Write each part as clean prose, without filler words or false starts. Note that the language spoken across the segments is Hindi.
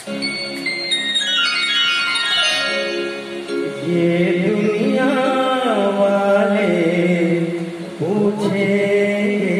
ये दुनिया वाले पूछेंगे,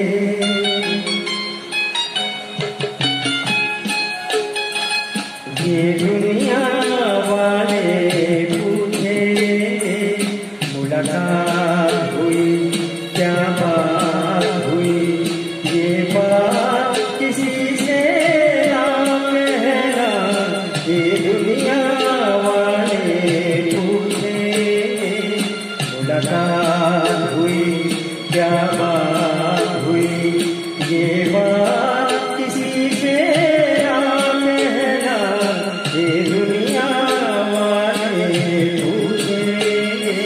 ये दुनिया वाले पूछेंगे, मुलाकात हुई क्या बात हुई, ये बात किसी से ना कहना, ये दुनिया वाले पूछेंगे, मुलाकात हुई क्या बात हुई, ये बात किसी से ना कहना, ये दुनिया वाले पूछेंगे।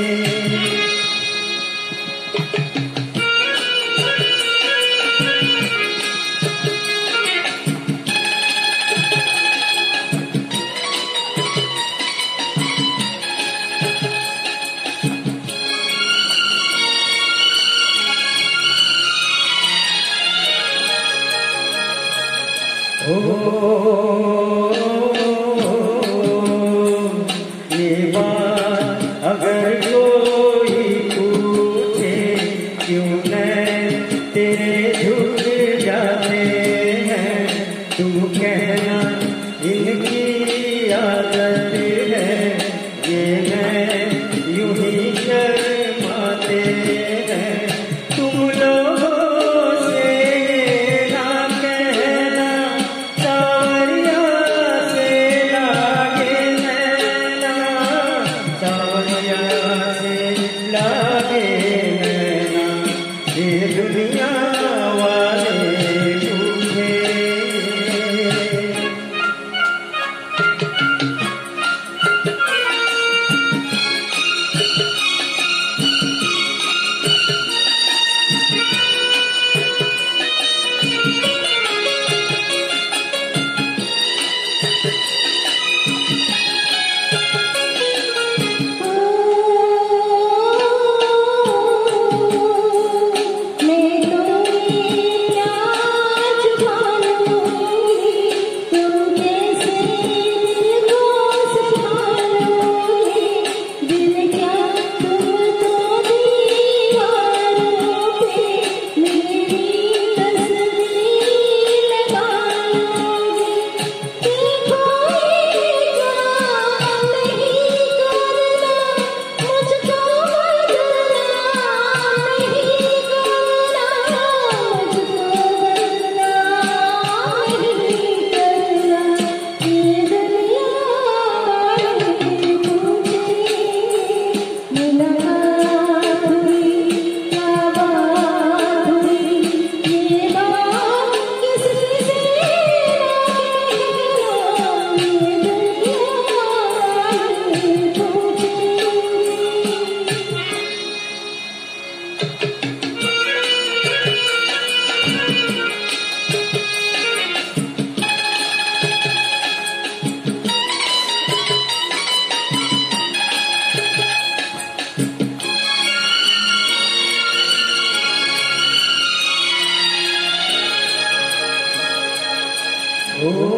ये बात अगर कोई पूछे, क्यों न तेरे झुक जाते हैं, तू कहना इनकी आदत है, ये मैं यूं ही शर्माते हैं, तुम लोगों से ना कहना, सावरिया से लागे नैना, सावरिया से लागे नैना, ये दुनिया वाले पूछे। Oh